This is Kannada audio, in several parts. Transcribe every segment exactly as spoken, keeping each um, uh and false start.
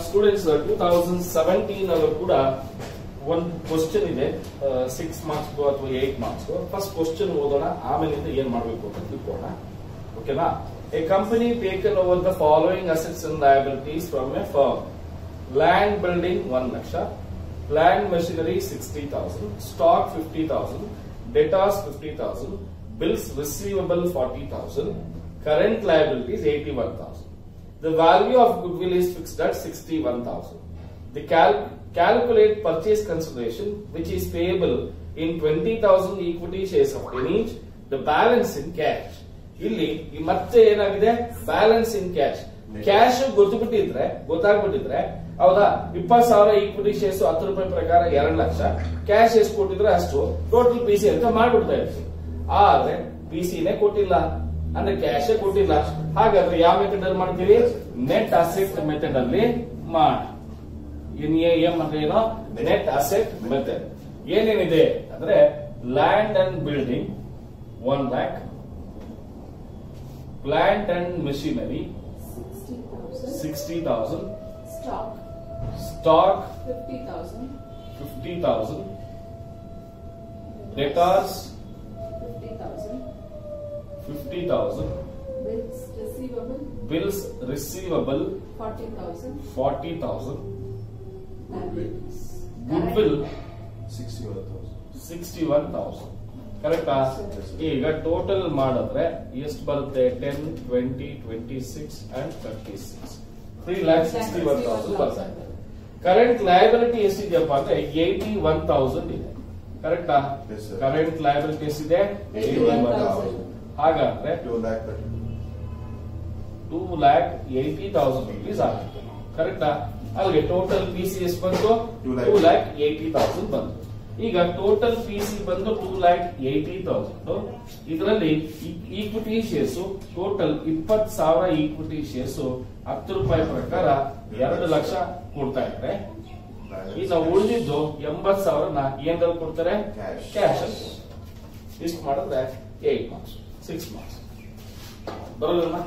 ಸ್ಟೂಡೆಂಟ್ಸ್ ಟೂ ತೌಸಂಡ್ ಸೆವೆಂಟೀನ್ ಅಲ್ಲೂ ಕೂಡ ಒಂದು ಕ್ವಶನ್ ಇದೆ, ಸಿಕ್ಸ್ ಮಾರ್ಕ್ಸ್ ಅಥವಾ ಏಟ್ ಮಾರ್ಕ್ಸ್. ಫಸ್ಟ್ ಕ್ವಶನ್ ಓದೋಣ, ಆಮೇಲಿಂದ ಏನ್ ಮಾಡಬೇಕು ಅಂತ ತಿಳ್ಕೊಳ್ಳೋಣ. ಓಕೆನಾ? A company taken over the following assets and liabilities from a firm. Land building ಒಂದ್ lakh, plant machinery sixty thousand, stock fifty thousand, debtors fifty thousand, bills receivable forty thousand, current liabilities eighty-one thousand. The value of goodwill is fixed at sixty-one thousand. The cal calculate purchase consideration which is payable in twenty thousand equity shares of ten each. The balance in cash. ಇಲ್ಲಿ ಮತ್ತೆ ಏನಾಗಿದೆ? Balance in cash. ಕ್ಯಾಶ್ ಗೊತ್ತುಬಿಟ್ಟಿದ್ರೆ ಗೊತ್ತಾಗ್ಬಿಟ್ಟಿದ್ರೆ ಹೌದಾ, ಇಪ್ಪತ್ತು ಸಾವಿರ ಈಕ್ವಿಟಿ ಶೇರ್ಸ್ ಹತ್ತು ರೂಪಾಯಿ ಪ್ರಕಾರ ಎರಡು ಲಕ್ಷ, ಕ್ಯಾಶ್ ಎಷ್ಟು ಕೊಟ್ಟಿದ್ರೆ ಅಷ್ಟು, ಟೋಟಲ್ ಪಿ ಸಿ ಅಂತ ಮಾಡ್ಬಿಡ್ತಾ ಇರ್ತೀವಿ. ಆದ್ರೆ ಪಿ ಸಿನೇ ಕೊಟ್ಟಿಲ್ಲ ಅಂದ್ರೆ ಕ್ಯಾಶ್ ಕೊಟ್ಟಿಲ್ಲ. ಹಾಗಾದ್ರೆ ಯಾವ ಮೆಥಡ್ ಅಲ್ಲಿ ಮಾಡ್ತೀವಿ? ನೆಟ್ ಅಸೆಟ್ ಮೆಥಡ್ ಅಲ್ಲಿ ಮಾಡಿ. ಎನ್ ಎ ಎಂ ಅಂದ್ರೆ ಏನೋ ನೆಟ್ ಅಸೆಟ್ ಮೆಥಡ್. ಏನೇನಿದೆ ಅಂದ್ರೆ land and building one lakh, plant and machinery sixty thousand, stock stock fifty thousand, fifty thousand, debtors fifty thousand, fifty thousand, bills receivable bills receivable forty thousand, forty thousand, liabilities. Goodwill sixty one thousand. Sixty one thousand. ಕರೆಕ್ಟಾ? ಈಗ ಟೋಟಲ್ ಮಾಡಿದ್ರೆ ಎಷ್ಟು ಬರುತ್ತೆ? Ten, twenty, twenty six and thirty six, three lakh sixty one thousand ಬರುತ್ತೆ. ಕರೆಂಟ್ ಲಯಬಿಲಿಟಿ ಎಷ್ಟಿದೆಯಪ್ಪ ಅಂದ್ರೆ ಏಯ್ಟಿ ಒನ್ ತೌಸಂಡ್ ಇದೆ. ಕರೆಕ್ಟಾ? Yes, sir. ಕರೆಂಟ್ ಲಯಬಿಲಿಟಿ ಎಷ್ಟಿದೆ? Eighty one thousand. ಹಾಗಾದ್ರೆ two lakh two lakh eighty thousand rupees ಆಗುತ್ತೆ. ಕರೆಕ್ಟಾ? ಅಲ್ಲಿಗೆ ಟೋಟಲ್ ಪಿ ಸಿ ಎಷ್ಟು ಬಂತು? ಟೂ ಲ್ಯಾಕ್ ಏಯ್ಟಿ ತೌಸಂಡ್ ಬಂತು. ಈಗ ಟೋಟಲ್ ಪಿ ಸಿ ಬಂದು ಟೂ ಲ್ಯಾಕ್ ಏಯ್ಟಿ ತೌಸಂಡ್. ಇದರಲ್ಲಿ ಈಕ್ವಿಟಿ ಶೇರ್ಸ್ ಟೋಟಲ್ ಇಪ್ಪತ್ತು ಸಾವಿರ ಈಕ್ವಿಟಿ ಶೇರ್ಸ್ ಹತ್ತು ರೂಪಾಯಿ ಪ್ರಕಾರ ಎರಡು ಲಕ್ಷ ಕೊಡ್ತಾ ಇದ್ದಾರೆ. ಈಗ ಉಳಿದಿದ್ದು ಎಂಬತ್ತು ಸಾವಿರನ ಏನ್ರಲ್ಲಿ ಕೊಡ್ತಾರೆ? ಕ್ಯಾಶ್ ಅಲ್ಲಿ. ಇಷ್ಟು ಮಾಡಿದ್ರೆ ಏಟ್ ಮಾರ್ಕ್ಸ್, ಸಿಕ್ಸ್ ಮಾರ್ಕ್ಸ್ ಬರೋದಿಲ್ಲ.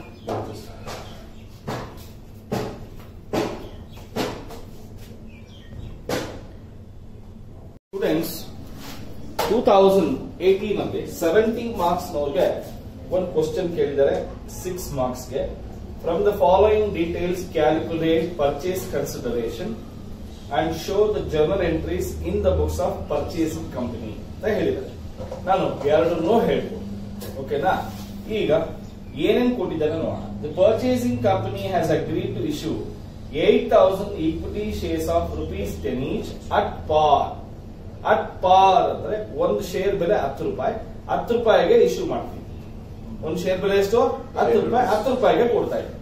ಸ್ಟೂಡೆಂಟ್ಸ್ ಟೂ ತೌಸಂಡ್ ಏಟೀನ್ ಅಲ್ಲಿ ಸೆವೆಂಟಿ ಮಾರ್ಕ್ಸ್ ನವರಿಗೆ ಒಂದು ಕ್ವಶನ್ ಕೇಳಿದ್ದಾರೆ, ಸಿಕ್ಸ್ ಮಾರ್ಕ್ಸ್ ಗೆ. From the following details calculate purchase consideration and show the journal entries in the books of purchasing company ಅಂತ ಹೇಳಿದ್ದಾರೆ. ನಾನು ಎರಡನ್ನೂ ಹೇಳ್ಬೋದು. ಓಕೆನಾ? ಈಗ ಏನೇನು ಕೊಟ್ಟಿದ್ದಾರೆ ನೋಡೋಣ. The purchasing company has agreed to issue eight thousand equity shares of rupees ten each at par. At par ಅಂದ್ರೆ ಒಂದು ಶೇರ್ ಬೆಲೆ ಹತ್ತು ರೂಪಾಯಿ, ಹತ್ತು ರೂಪಾಯಿಗೆ ಇಶ್ಯೂ ಮಾಡ್ತೀವಿ. ಒಂದು ಶೇರ್ ಬೆಲೆ ಎಷ್ಟು? ಹತ್ತು ರೂಪಾಯಿ, ಹತ್ತು ರೂಪಾಯಿಗೆ ಕೊಡ್ತಾ ಇದ್ದೀವಿ.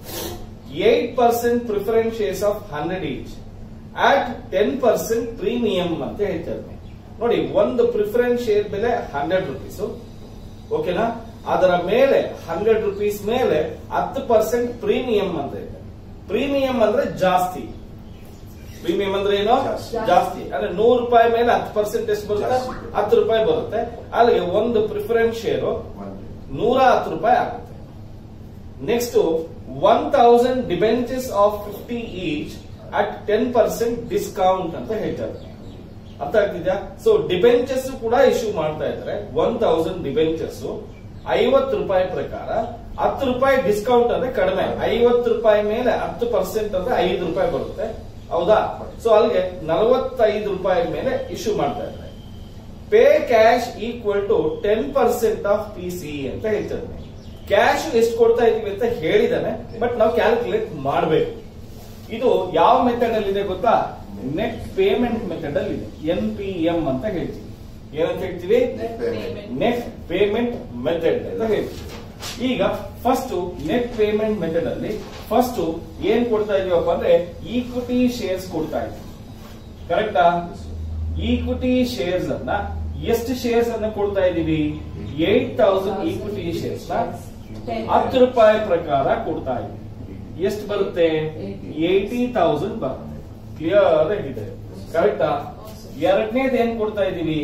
Eight percent preference shares of hundred each at ten percent premium ಅಂತ ಹೇಳ್ತಾರೆ. ನೋಡಿ, ಒಂದು ಪ್ರಿಫರೆನ್ಸ್ ಶೇರ್ ಬೆಲೆ ಹಂಡ್ರೆಡ್ ರುಪೀಸ್. ಓಕೆನಾ? ಅದರ ಮೇಲೆ ಹಂಡ್ರೆಡ್ ರುಪೀಸ್ ಮೇಲೆ ಹತ್ತು ಪರ್ಸೆಂಟ್ ಪ್ರೀಮಿಯಂ ಅಂತ ಇದೆ. ಪ್ರೀಮಿಯಂ ಅಂದ್ರೆ ಜಾಸ್ತಿ. ಪ್ರೀಮಿಯಂ ಅಂದ್ರೆ ಏನು? ಜಾಸ್ತಿ. ಅಂದ್ರೆ ನೂರು ರೂಪಾಯಿ ಮೇಲೆ ಹತ್ತು ಪರ್ಸೆಂಟ್ ಎಷ್ಟು ಬರುತ್ತೆ? ಹತ್ತು ರೂಪಾಯಿ ಬರುತ್ತೆ. ಅಲ್ಲಿಗೆ ಒಂದು ಪ್ರಿಫರೆನ್ಸ್ ಶೇರು ನೂರ ಹತ್ತು ರೂಪಾಯಿ ಆಗುತ್ತೆ. Next one thousand debentures of fifty each at ten percent discount ಅಂತ ಹೇಳ್ತಾರೆ. ಅರ್ಥ ಆಗ್ತಿದ್ಯಾ? ಸೊ ಡಿಬೆಂಚರ್ಸ್ ಕೂಡ ಇಶ್ಯೂ ಮಾಡ್ತಾ ಇದ್ದಾರೆ. ಒನ್ ತೌಸಂಡ್ ಡಿಬೆಂಚರ್ಸ್ ಐವತ್ತು ರೂಪಾಯಿ ಪ್ರಕಾರ, ಹತ್ತು ರೂಪಾಯಿ ಡಿಸ್ಕೌಂಟ್ ಅಂದ್ರೆ ಕಡಿಮೆ. ಐವತ್ತು ರೂಪಾಯಿ ಮೇಲೆ ಹತ್ತು ಪರ್ಸೆಂಟ್ ಅಂದ್ರೆ ಐದು ರೂಪಾಯಿ ಬರುತ್ತೆ. ಹೌದಾ? ಸೊ ಅಲ್ಲಿಗೆ ನಲವತ್ತೈದು ರೂಪಾಯಿ ಮೇಲೆ ಇಶ್ಯೂ ಮಾಡ್ತಾ ಇದ್ದಾರೆ. Pay cash equal to ten percent of P C ಅಂತ ಹೇಳ್ತಾರೆ. ಕ್ಯಾಶ್ ಎಷ್ಟು ಕೊಡ್ತಾ ಇದೀವಿ ಅಂತ ಹೇಳಿದಾನೆ, ಬಟ್ ನಾವು ಕ್ಯಾಲ್ಕುಲೇಟ್ ಮಾಡಬೇಕು. ಇದು ಯಾವ ಮೆಥಡ್ ಅಲ್ಲಿ ಇದೆ ಗೊತ್ತಾ? ನೆಟ್ ಪೇಮೆಂಟ್ ಮೆಥಡ್ ಅಲ್ಲಿ ಇದೆ. ಎನ್ ಪಿ ಎಂ ಅಂತ ಹೇಳ್ತೀವಿ. ಏನಂತ ಹೇಳ್ತೀವಿ? ನೆಟ್ ಪೇಮೆಂಟ್ ಮೆಥಡ್ ಅಂತ ಹೇಳ್ತೀವಿ. ಈಗ ಫಸ್ಟ್ ನೆಟ್ ಪೇಮೆಂಟ್ ಮೆಥಡ್ ಅಲ್ಲಿ ಫಸ್ಟ್ ಏನ್ ಕೊಡ್ತಾ ಇದೀವಪ್ಪ ಅಂದ್ರೆ ಈಕ್ವಿಟಿ ಶೇರ್ಸ್ ಕೊಡ್ತಾ ಇದೀವಿ. ಕರೆಕ್ಟಾ? ಈಕ್ವಿಟಿ ಶೇರ್ಸ್ ಅನ್ನ ಎಷ್ಟು ಶೇರ್ಸ್ ಅನ್ನ ಕೊಡ್ತಾ ಇದೀವಿ? ಏಟ್ ತೌಸಂಡ್ ಈಕ್ವಿಟಿ ಶೇರ್ಸ್ ನ ಹತ್ತು ರೂಪಾಯಿ ಪ್ರಕಾರ ಕೊಡ್ತಾ ಇದೀವಿ. ಎಷ್ಟು ಬರುತ್ತೆ? ಏಯ್ಟಿ ತೌಸಂಡ್ ಬರುತ್ತೆ. ಕ್ಲಿಯರ್ ಆಗಿದೆ. ಕರೆಕ್ಟಾ? ಎರಡನೇದು ಏನ್ ಕೊಡ್ತಾ ಇದೀವಿ?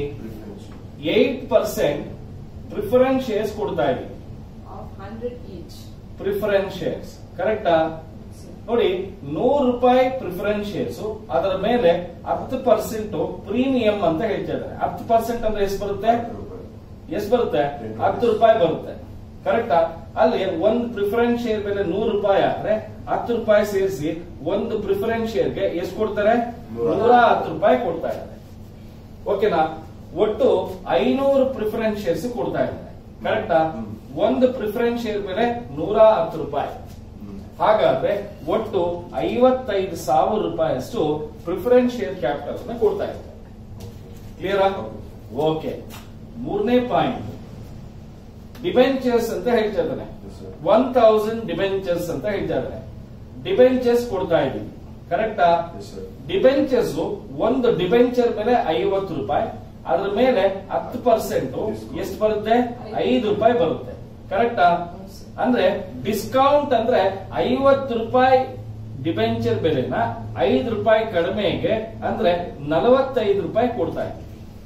ಏಟ್ ಪರ್ಸೆಂಟ್ ಪ್ರಿಫರೆನ್ಸ್ ಶೇರ್ಸ್ ಕೊಡ್ತಾ ಇದೀವಿ. Hundred each preference shares. ಕರೆಕ್ಟಾ? ನೋಡಿ ನೂರು ರೂಪಾಯಿ ಪ್ರಿಫರೆನ್ಸ್ ಶೇರ್ಸ್, ಅದರ ಮೇಲೆ ಹತ್ತು ಪರ್ಸೆಂಟ್ ಪ್ರೀಮಿಯಂ ಅಂತ ಹೇಳ್ತಾ ಇದ್ದಾರೆ. ಹತ್ತು ಪರ್ಸೆಂಟ್ ಅಂದ್ರೆ ಎಷ್ಟು ಬರುತ್ತೆ? ಎಷ್ಟು ಬರುತ್ತೆ? ಹತ್ತು ರೂಪಾಯಿ ಬರುತ್ತೆ. ಕರೆಕ್ಟಾ? ಅಲ್ಲಿ ಒಂದು ಪ್ರಿಫರೆನ್ಸ್ ಶೇರ್ ಮೇಲೆ ನೂರು ರೂಪಾಯಿ ಆದ್ರೆ ಹತ್ತು ರೂಪಾಯಿ ಸೇರಿಸಿ ಒಂದು ಪ್ರಿಫರೆನ್ಸ್ ಶೇರ್ಗೆ ಎಷ್ಟು ಕೊಡ್ತಾರೆ? ನೂರ ಹತ್ತು ರೂಪಾಯಿ ಕೊಡ್ತಾ ಇದ್ದಾರೆ. ಓಕೆನಾ? ಒಟ್ಟು ಐನೂರು ಪ್ರಿಫರೆನ್ಸ್ ಶೇರ್ಸ್ ಕೊಡ್ತಾ ಇದ್ದಾರೆ. ಕರೆಕ್ಟಾ? ಒಂದು ಪ್ರಿಫರೆನ್ಸ್ ಶೇರ್ ಮೇಲೆ ನೂರ ಹತ್ತು ರೂಪಾಯಿ. ಹಾಗಾದ್ರೆ ಒಟ್ಟು ಐವತ್ತೈದು ಸಾವಿರ ರೂಪಾಯಿಯಷ್ಟು ಪ್ರಿಫರೆನ್ಸ್ ಶೇರ್ ಕ್ಯಾಪಿಟಲ್ ಅನ್ನ ಕೊಡ್ತಾ ಇದ್ದಾರೆ. ಕ್ಲಿಯರ್? ಓಕೆ. ಮೂರನೇ ಪಾಯಿಂಟ್ ಡಿಬೆಂಚರ್ಸ್ ಅಂತ ಹೇಳ್ತಾ ಇದ್ದಾನೆ. ಒನ್ ತೌಸಂಡ್ ಡಿಬೆಂಚರ್ಸ್ ಅಂತ ಹೇಳ್ತಾ ಇದ್ದಾನೆ. ಡಿಬೆಂಚರ್ಸ್ ಕೊಡ್ತಾ ಇದ್ದೀವಿ. ಕರೆಕ್ಟಾ? ಡಿಬೆಂಚರ್ಸ್ ಒಂದು ಡಿಬೆಂಚರ್ ಮೇಲೆ ಐವತ್ತು ರೂಪಾಯಿ, ಅದ್ರ ಮೇಲೆ ಹತ್ತು ಪರ್ಸೆಂಟ್ ಎಷ್ಟು ಬರುತ್ತೆ? ಐದು ರೂಪಾಯಿ ಬರುತ್ತೆ. ಕರೆಕ್ಟಾ? ಅಂದ್ರೆ ಡಿಸ್ಕೌಂಟ್ ಅಂದ್ರೆ ಐವತ್ತು ರೂಪಾಯಿ ಡಿಬೆಂಚರ್ ಬೆಲೆನ ಐದು ರೂಪಾಯಿ ಕಡಿಮೆಗೆ ಅಂದ್ರೆ ನಲವತ್ತೈದು ರೂಪಾಯಿ ಕೊಡ್ತಾ ಇದ್ದೀವಿ.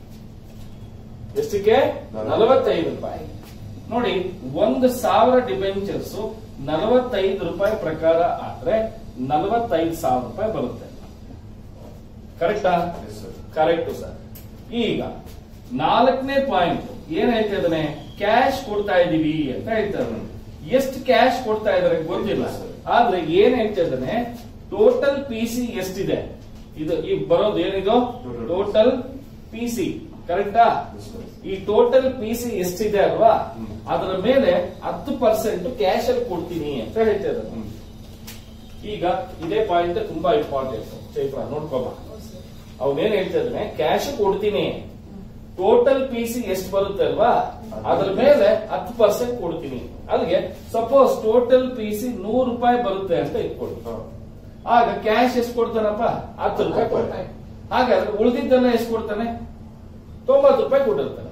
ಎಷ್ಟಕ್ಕೆ? ನಲವತ್ತೈದು ರೂಪಾಯಿ. ನೋಡಿ, ಒಂದು ಸಾವಿರ ಡಿಬೆಂಚರ್ಸ್ ನಲವತ್ತೈದು ರೂಪಾಯಿ ಪ್ರಕಾರ ಆದ್ರೆ ನಲವತ್ತೈದು ಸಾವಿರ ರೂಪಾಯಿ ಬರುತ್ತೆ. ಕರೆಕ್ಟಾ? Correct sir. ಈಗ ನಾಲ್ಕನೇ ಪಾಯಿಂಟ್ ಏನ್ ಹೇಳ್ತಾ ಇದ್ದಾನೆ? ಕ್ಯಾಶ್ ಕೊಡ್ತಾ ಇದೀವಿ ಅಂತ ಹೇಳ್ತಾ ಇದ್ದಾನೆ. ಎಷ್ಟು ಕ್ಯಾಶ್ ಕೊಡ್ತಾ ಇದಾರೆ ಗೊತ್ತಿಲ್ಲ, ಆದ್ರೆ ಏನ್ ಹೇಳ್ತಾ ಇದ್ದಾನೆ? ಟೋಟಲ್ ಪಿ ಸಿ ಎಷ್ಟಿದೆ? ಇದು ಈ ಬರೋದು ಏನಿದು? Total P C. ಕರೆಕ್ಟಾ? ಈ ಟೋಟಲ್ ಪಿ ಸಿ ಎಷ್ಟಿದೆ ಅಲ್ವಾ, ಅದರ ಮೇಲೆ ಹತ್ತು ಪರ್ಸೆಂಟ್ ಕ್ಯಾಶ್ ಅಲ್ಲಿ ಕೊಡ್ತೀನಿ ಅಂತ ಹೇಳ್ತಾ ಇದ್ದಾನೆ. ಈಗ ಇದೇ ಪಾಯಿಂಟ್ ತುಂಬಾ ಇಂಪಾರ್ಟೆಂಟ್. ಚೈತ್ರ ನೋಡ್ಕೋಬ, ಅವನೇನ್ ಹೇಳ್ತಾ ಇದ್ದಾನೆ? ಕ್ಯಾಶ್ ಕೊಡ್ತೀನಿ, ಟೋಟಲ್ ಪಿ ಸಿ ಎಷ್ಟು ಬರುತ್ತೆ ಅಲ್ವಾ, ಅದ್ರ ಮೇಲೆ ಹತ್ತು ಪರ್ಸೆಂಟ್ ಕೊಡ್ತೀನಿ. ಅಲ್ಲಿಗೆ ಸಪೋಸ್ ಟೋಟಲ್ ಪಿ ಸಿ ನೂರು ರೂಪಾಯಿ ಬರುತ್ತೆ ಅಂತ ಇಟ್ಕೊಳ್ಳಿ. ಆಗ ಕ್ಯಾಶ್ ಎಷ್ಟು ಕೊಡ್ತಾನಪ್ಪ? ಹತ್ತು ರೂಪಾಯಿ ಕೊಡ್ತಾನೆ. ಹಾಗಾದ್ರೆ ಉಳಿದಿದ್ದೆಲ್ಲ ಎಷ್ಟು ಕೊಡ್ತಾನೆ? ತೊಂಬತ್ತು ರೂಪಾಯಿ ಕೊಟ್ಟಿರ್ತಾನೆ.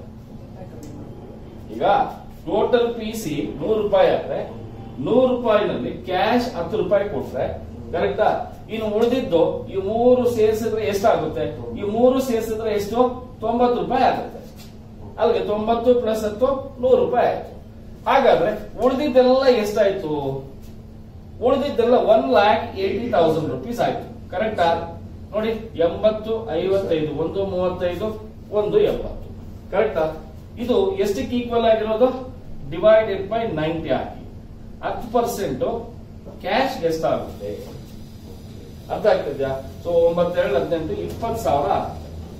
ಈಗ ಟೋಟಲ್ ಪಿ ಸಿ ನೂರು ರೂಪಾಯಿ ಆದ್ರೆ ನೂರು ರೂಪಾಯಿನಲ್ಲಿ ಕ್ಯಾಶ್ ಹತ್ತು ರೂಪಾಯಿ ಕೊಟ್ರೆ ಕರೆಕ್ಟಾ? ಇನ್ನು ಉಳಿದಿದ್ದು ಈ ಮೂರು ಸೇರಿಸಿದ್ರೆ ಎಷ್ಟಾಗುತ್ತೆ? ಈ ಮೂರು ಸೇರಿಸಿದ್ರೆ ಎಷ್ಟು? ತೊಂಬತ್ತು ರೂಪಾಯಿ ಆಗುತ್ತೆ. ಅಲ್ಲಿಗೆ ತೊಂಬತ್ತು ಪ್ಲಸ್ ಹತ್ತು ನೂರು ರೂಪಾಯಿ ಆಯ್ತು. ಹಾಗಾದ್ರೆ ಉಳಿದಿದ್ದೆಲ್ಲ ಎಷ್ಟಾಯ್ತು? ಉಳಿದಿದ್ದೆಲ್ಲ one lakh eighty thousand rupees ಆಯ್ತು. ಕರೆಕ್ಟಾ? ನೋಡಿ, ಎಂಬತ್ತು ಐವತ್ತೈದು, ಒಂದು ಮೂವತ್ತೈದು, ಒಂದು ಎಂಬತ್ತು. ಕರೆಕ್ಟಾ? ಇದು ಎಷ್ಟಕ್ಕೆ ಈಕ್ವಲ್ ಆಗಿರೋದು? ಡಿವೈಡೆಡ್ ಬೈ ನೈಂಟಿ ಹಾಕಿ ಹತ್ತು ಪರ್ಸೆಂಟ್ ಕ್ಯಾಶ್ ಎಷ್ಟಾಗುತ್ತೆ? ಅರ್ಥ ಆಗ್ತಿದ್ಯಾ? ಸೊ ಒಂಬತ್ತೆರಡು ಹದಿನೆಂಟು ಇಪ್ಪತ್ತು ಸಾವಿರ ಆಗುತ್ತೆ.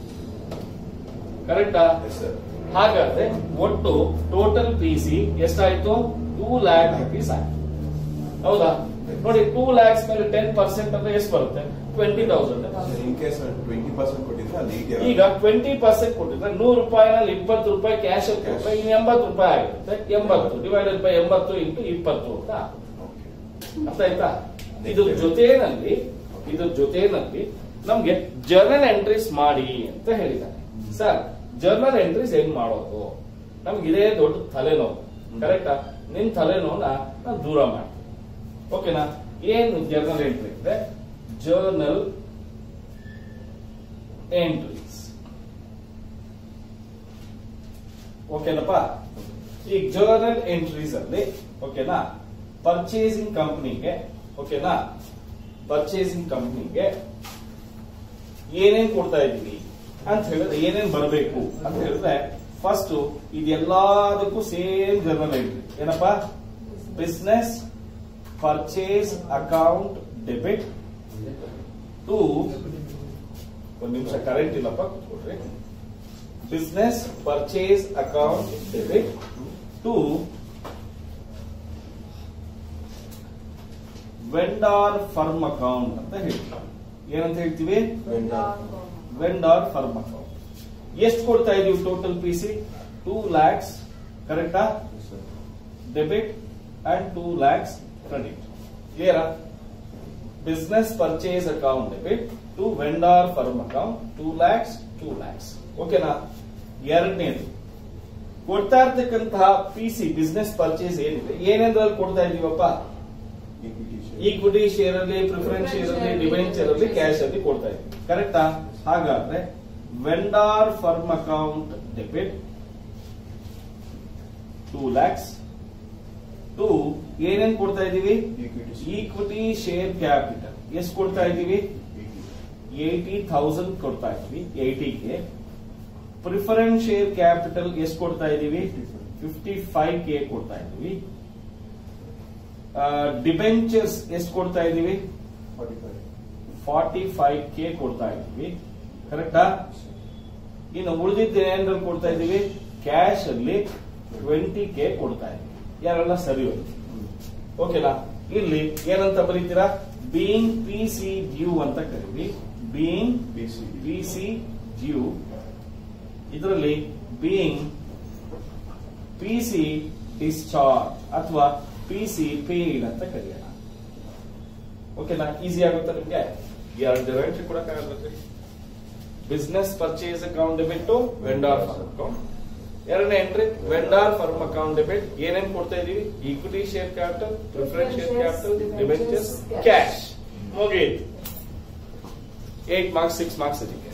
ಕರೆಕ್ಟಾ? ಹಾಗಾದ್ರೆ ಒಟ್ಟು ಟೋಟಲ್ ಪಿ ಸಿ ಎಷ್ಟಾಯ್ತು? ಟೂ ಲ್ಯಾಕ್ ರುಪೀಸ್ ಆಯ್ತು. ಹೌದಾ? ನೋಡಿ, ಟೂ ಲ್ಯಾಕ್ಸ್ ಮೇಲೆ ಟೆನ್ ಪರ್ಸೆಂಟ್ ಅಂದ್ರೆ ಎಷ್ಟು ಬರುತ್ತೆ? Twenty thousand. ಈಗ ಟ್ವೆಂಟಿ ಪರ್ಸೆಂಟ್ ಕೊಟ್ಟಿದ್ರೆ ನೂರು ರೂಪಾಯಿನಲ್ಲಿ ಇಪ್ಪತ್ತು ರೂಪಾಯಿ ಕ್ಯಾಶ್ ಕೊಟ್ಟರೆ ಇನ್ನು ಎಂಬತ್ತು ರೂಪಾಯಿ ಆಗಿರುತ್ತೆ. ಎಂಬತ್ತು ಡಿವೈಡೆಡ್ ಬೈ ಎಂಬತ್ತು ಇಂಟು ಇಪ್ಪತ್ತು ಅಂತ. ಅರ್ಥ ಆಯ್ತಾ? ಇದ್ರ ಜೊತೆನಲ್ಲಿ ಇದ್ರ ಜೊತೆನಲ್ಲಿ ನಮ್ಗೆ ಜರ್ನಲ್ ಎಂಟ್ರೀಸ್ ಮಾಡಿ ಅಂತ ಹೇಳಿದ್ದಾರೆ. ಸರ್, ಜರ್ನಲ್ ಎಂಟ್ರೀಸ್ ಹೆಂಗ್ ಮಾಡೋದು? ನಮ್ಗೆ ಇದೇ ದೊಡ್ಡ ತಲೆನೋವು. ಕರೆಕ್ಟಾ? ನಿನ್ ತಲೆನೋವನ್ನ ನಾನು ದೂರ ಮಾಡ್ತೀನಿ. ಓಕೆನಾ? ಏನು ಜರ್ನಲ್ ಎಂಟ್ರಿ ಅಂದ್ರೆ ಜರ್ನಲ್ ಎಂಟ್ರೀಸ್. ಓಕೆನಪ್ಪ? ಈ ಜರ್ನಲ್ ಎಂಟ್ರೀಸ್ ಅಲ್ಲಿ ಓಕೆನಾ, ಪರ್ಚೇಸಿಂಗ್ ಕಂಪನಿಗೆ ಓಕೆನಾ ಪರ್ಚೇಸಿಂಗ್ ಕಂಪನಿಗೆ ಏನೇನ್ ಕೊಡ್ತಾ ಇದೀವಿ ಅಂತ ಹೇಳಿದ್ರೆ ಏನೇನ್ ಬರಬೇಕು ಅಂತ ಹೇಳಿದ್ರೆ ಫಸ್ಟ್ ಇದೆಲ್ಲದಕ್ಕೂ ಸೇಮ್ ಜರ್ನಲ್ ಎಂಟ್ರಿ. ಏನಪ್ಪಾ? Business purchase account debit to, ಒಂದು ನಿಮಿಷ ಕರೆಂಟ್ ಇಲ್ಲಪ್ಪ, ಕೂತ್ಕೊಡ್ರಿ. Business purchase account debit to vendor firm account ಅಂತ ಹೇಳ್ತೀವಿ. ಏನಂತ ಹೇಳ್ತೀವಿ? Vendor firm account. ಎಷ್ಟು ಕೊಡ್ತಾ ಇದೀವಿ? Total P C two lakhs. ಕರೆಕ್ಟಾ? Debit and two lakhs credit. ಕ್ಲಿಯರಾ? Business purchase account debit to vendor firm account two lakhs two lakhs. ಓಕೆನಾ? ಎರಡನೇದು ಕೊಡ್ತಾ ಇರ್ತಕ್ಕಂತಹ ಪಿ ಸಿ ಬಿಸ್ನೆಸ್ ಪರ್ಚೇಸ್ ಏನಿದೆ, ಏನೇನ್ರಲ್ಲಿ ಕೊಡ್ತಾ ಇದೀವಪ್ಪ? ಈಕ್ವಿಟಿ ಶೇರ್ ಅಲ್ಲಿ, ಪ್ರಿಫರೆನ್ಸ್ ಶೇರ್ ಅಲ್ಲಿ, ಡಿಬೆಂಚರ್ ಅಲ್ಲಿ, ಕ್ಯಾಶ್ ಅಲ್ಲಿ ಕೊಡ್ತಾ ಇದ್ದೀವಿ. ಕರೆಕ್ಟಾ? ಹಾಗಾದ್ರೆ vendor firm account debit two lakhs to ಏನೇನ್ ಕೊಡ್ತಾ ಇದೀವಿ? Equity. ಈಕ್ವಿಟಿ ಶೇರ್ ಕ್ಯಾಪಿಟಲ್ ಎಷ್ಟು ಕೊಡ್ತಾ ಇದೀವಿ? ಏಟಿ ಥೌಸಂಡ್ ಕೊಡ್ತಾ ಇದೀವಿ. ಏಟಿಗೆ ಪ್ರಿಫರೆನ್ಸ್ ಶೇರ್ ಕ್ಯಾಪಿಟಲ್ ಎಷ್ಟು ಕೊಡ್ತಾ ಇದೀವಿ? ಫಿಫ್ಟಿ ಫೈವ್ ಕೆ ಕೊಡ್ತಾ ಇದೀವಿ. ಡಿಬೆಂಚರ್ಸ್ ಎಷ್ಟು ಕೊಡ್ತಾ ಇದೀವಿ? Forty-five. ಫಾರ್ಟಿ ಫೈವ್ ಕೆ ಕೊಡ್ತಾ ಇದೀವಿ. ಕರೆಕ್ಟಾ? ಇನ್ನು ಉಳಿದಿದ್ದ ಏನಾದ್ರು ಕೊಡ್ತಾ ಇದೀವಿ? ಕ್ಯಾಶ್ ಅಲ್ಲಿ ಟ್ವೆಂಟಿ ಕೆ ಕೊಡ್ತಾ ಇದೀವಿ. ಯಾರೆಲ್ಲ ಸರಿ ಹೋಯ್ತು? ಓಕೆನಾ? ಇಲ್ಲಿ ಏನಂತ ಬರೀತೀರಾ? ಬೀಯಿಂಗ್ ಪಿ ಸಿ ಡ್ಯೂ ಅಂತ ಕರೀವಿ. Being B C. P C due, ಇದರಲ್ಲಿ ಬೀಯಿಂಗ್ ಪಿ ಸಿ ಡಿಸ್ಚಾರ್ಜ್ ಅಥವಾ ಪಿ ಸಿ ಪೇಯ್ಡ್ ಅಂತ ಕರೆಯೋಣ. ಓಕೆನಾ? ಈಸಿ ಆಗುತ್ತೆ ನಿಮ್ಗೆ. ಎರಡು ಎಂಟ್ರಿ ಕೊಡಕ್ಕಾಗತ್ತೆ. Business purchase account debit to vendor firm account. ಎರಡನೇ entry vendor firm account debit. ಏನೇನ್ ಕೊಡ್ತಾ ಇದೀವಿ? Equity share capital, preference share capital, debentures, cash. ಮುಗೀತು. ಏಟ್ ಮಾರ್ಕ್ಸ್ ಸಿಕ್ಸ್ ಮಾರ್ಕ್ಸ್ ಇದಕ್ಕೆ.